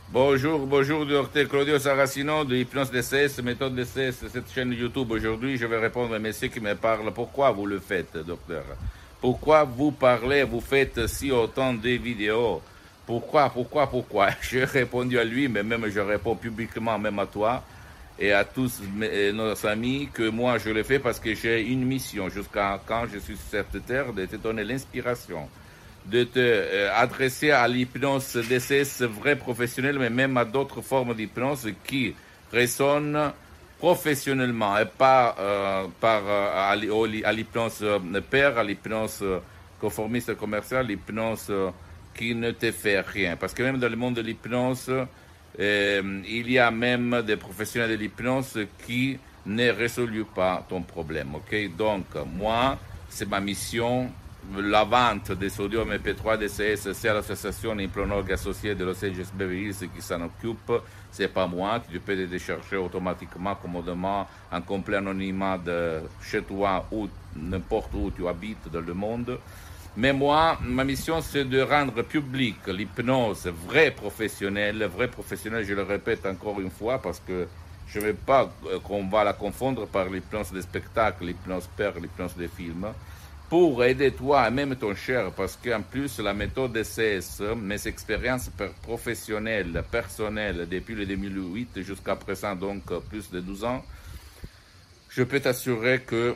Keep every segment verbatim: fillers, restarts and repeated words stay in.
Bonjour, bonjour, docteur Claudio Saracino de Hypnose D C S, méthode D C S, cette chaîne YouTube. Aujourd'hui, je vais répondre à un monsieur qui me parle. Pourquoi vous le faites, docteur? Pourquoi vous parlez, vous faites si autant de vidéos? Pourquoi, pourquoi, pourquoi? J'ai répondu à lui, mais même je réponds publiquement, même à toi et à tous mes, nos amis, que moi je le fais parce que j'ai une mission jusqu'à quand je suis sur cette terre, de te donner l'inspiration, de te euh, adresser à l'hypnose D C S vrai professionnel, mais même à d'autres formes d'hypnose qui résonnent professionnellement et pas euh, par, euh, à l'hypnose père, à l'hypnose conformiste commerciale, l'hypnose euh, qui ne te fait rien. Parce que même dans le monde de l'hypnose, euh, il y a même des professionnels de l'hypnose qui ne résolvent pas ton problème. Okay? Donc, moi, c'est ma mission. La vente des audios M P trois D C S, c'est l'association hypnologue associée de Los Angeles Beverly Hills qui s'en occupe. C'est pas moi, tu peux te décharger automatiquement, commodément, en complet anonymat de chez toi ou n'importe où tu habites dans le monde. Mais moi, ma mission, c'est de rendre public l'hypnose vraie professionnelle, vraie professionnelle, je le répète encore une fois, parce que je ne veux pas qu'on va la confondre par l'hypnose des spectacles, l'hypnose père, l'hypnose des films, pour aider toi et même ton cher, parce qu'en plus, la méthode D C S, mes expériences professionnelles, personnelles, depuis le deux mille huit jusqu'à présent, donc plus de douze ans, je peux t'assurer que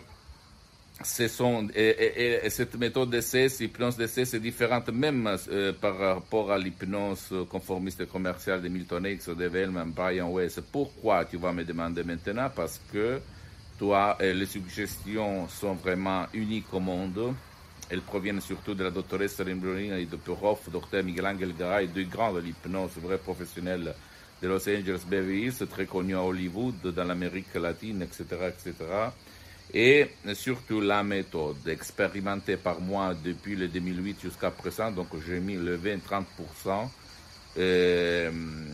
ce sont, et, et, et cette méthode D C S, l'hypnose D C S, est différente même euh, par rapport à l'hypnose conformiste commerciale de Milton Hicks, de Vellman, Brian Weiss. Pourquoi, tu vas me demander maintenant? Parce que toi, les suggestions sont vraiment uniques au monde. Elles proviennent surtout de la doctoresse Rimbrolina et de prof, docteur Miguel Angel Garay, deux grands de l'hypnose, vrais professionnels de Los Angeles Beverly Hills, très connus à Hollywood, dans l'Amérique latine, et cetera, et cetera. Et surtout la méthode, expérimentée par moi depuis le deux mille huit jusqu'à présent, donc j'ai mis le vingt à trente pour cent, euh,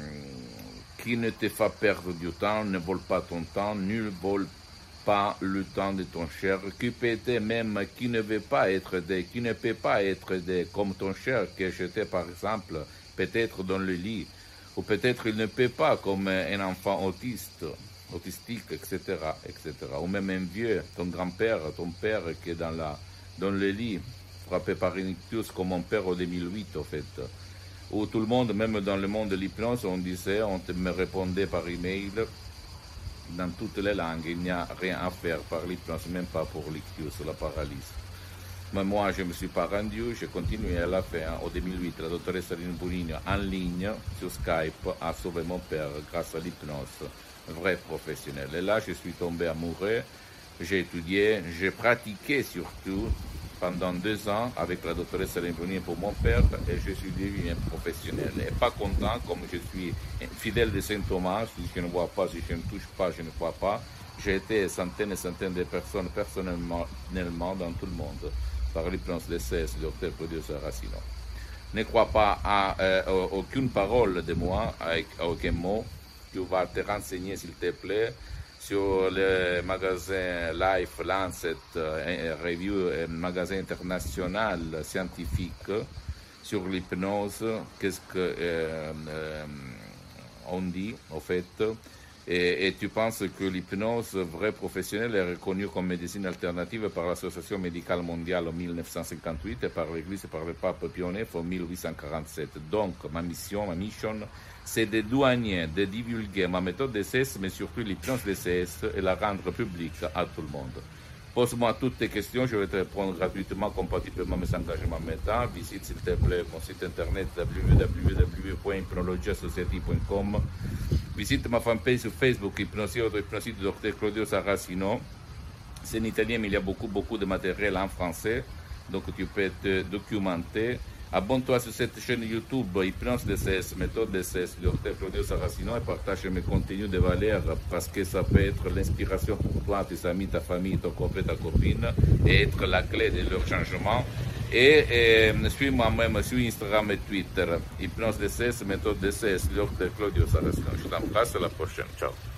qui ne te fait perdre du temps, ne vole pas ton temps, nul vole pas le temps de ton cher, qui peut être même, qui ne veut pas être aidé, qui ne peut pas être aidé, comme ton cher que j'étais par exemple, peut-être dans le lit, ou peut-être il ne peut pas, comme un enfant autiste, autistique, et cetera, et cetera. Ou même un vieux, ton grand-père, ton père qui est dans, la, dans le lit, frappé par une ictus comme mon père au deux mille huit, en fait. Où tout le monde, même dans le monde de l'hypnose, on disait, on me répondait par email, dans toutes les langues, il n'y a rien à faire par l'hypnose, même pas pour l'ictus, la paralysie. Mais moi, je ne me suis pas rendu, j'ai continué à la faire. En deux mille huit, la doctoresse Rimbrolina, en ligne, sur Skype, a sauvé mon père grâce à l'hypnose, vrai professionnel. Et là, je suis tombé amoureux, j'ai étudié, j'ai pratiqué surtout pendant deux ans avec la doctoresse Rimbrolina pour mon père, et je suis devenu un professionnel. Et pas content, comme je suis fidèle de Saint Thomas, si je ne vois pas, si je ne touche pas, je ne crois pas. J'ai été centaines et centaines de personnes personnellement dans tout le monde, par l'hypnose D C S, le docteur Claudio Saracino. Ne crois pas à euh, aucune parole de moi, avec aucun mot. Tu vas te renseigner, s'il te plaît, sur le magasin Life, Lancet, euh, Review, un magasin international scientifique sur l'hypnose, qu'est-ce que euh, euh, on dit, en fait. Et, et tu penses que l'hypnose vraie professionnelle est reconnue comme médecine alternative par l'Association médicale mondiale en mille neuf cent cinquante-huit et par l'Église et par le pape Pie neuf en mille huit cent quarante-sept. Donc, ma mission, ma mission, c'est de douanier, de divulguer ma méthode D C S, mais surtout l'hypnose D C S, et la rendre publique à tout le monde. Pose-moi toutes tes questions, je vais te répondre gratuitement, compatiblement à mes engagements maintenant. Visite s'il te plaît mon site internet w w w point hypnologia society point com. Visite ma fanpage sur Facebook, Hypnosie Auto-Hypnosie du docteur Claudio Saracino. C'est en italien, mais il y a beaucoup, beaucoup de matériel en français, donc tu peux te documenter. Abonne-toi sur cette chaîne YouTube, Hypnose D C S, méthode D C S, du docteur Claudio Saracino, et partage mes contenus de valeur parce que ça peut être l'inspiration pour toi, tes amis, ta famille, ton copain, ta copine, et être la clé de leur changement. Et, et suis-moi même sur Instagram et Twitter, Hypnose D C S, méthode D C S, du docteur Claudio Saracino. Je t'embrasse, à la prochaine. Ciao.